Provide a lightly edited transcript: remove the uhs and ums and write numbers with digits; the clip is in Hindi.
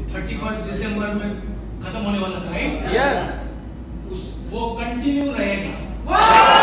31 दिसंबर में खत्म होने वाला था, राइट? यस। वो कंटिन्यू रहेगा।